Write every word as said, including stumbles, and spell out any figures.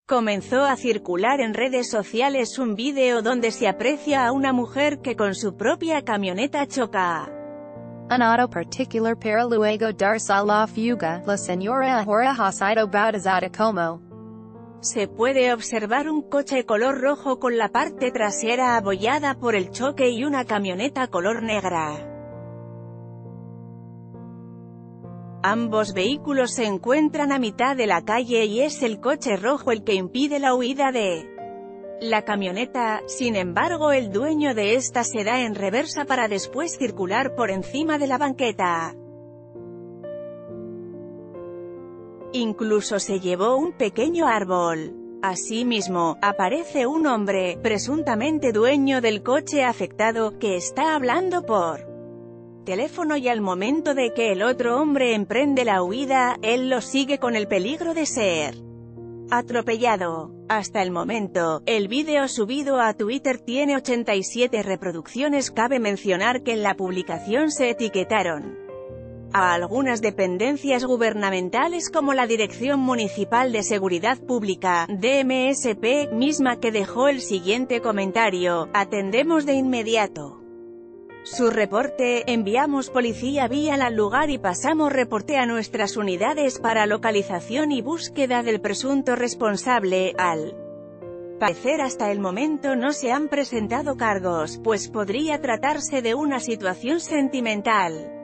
Comenzó a circular en redes sociales un vídeo donde se aprecia a una mujer que con su propia camioneta choca. Un auto particular para luego darse a la fuga, la señora ahora ha sido bautizada como. Se puede observar un coche color rojo con la parte trasera abollada por el choque y una camioneta color negra. Ambos vehículos se encuentran a mitad de la calle y es el coche rojo el que impide la huida de la camioneta. Sin embargo, el dueño de esta se da en reversa para después circular por encima de la banqueta. Incluso se llevó un pequeño árbol. Asimismo, aparece un hombre, presuntamente dueño del coche afectado, que está hablando por teléfono y al momento de que el otro hombre emprende la huida, él lo sigue con el peligro de ser atropellado. Hasta el momento, el vídeo subido a Twitter tiene ochenta y siete reproducciones. Cabe mencionar que en la publicación se etiquetaron a algunas dependencias gubernamentales como la Dirección Municipal de Seguridad Pública, D M S P, misma que dejó el siguiente comentario: atendemos de inmediato su reporte, enviamos policía vía al lugar y pasamos reporte a nuestras unidades para localización y búsqueda del presunto responsable. Al parecer hasta el momento no se han presentado cargos, pues podría tratarse de una situación sentimental.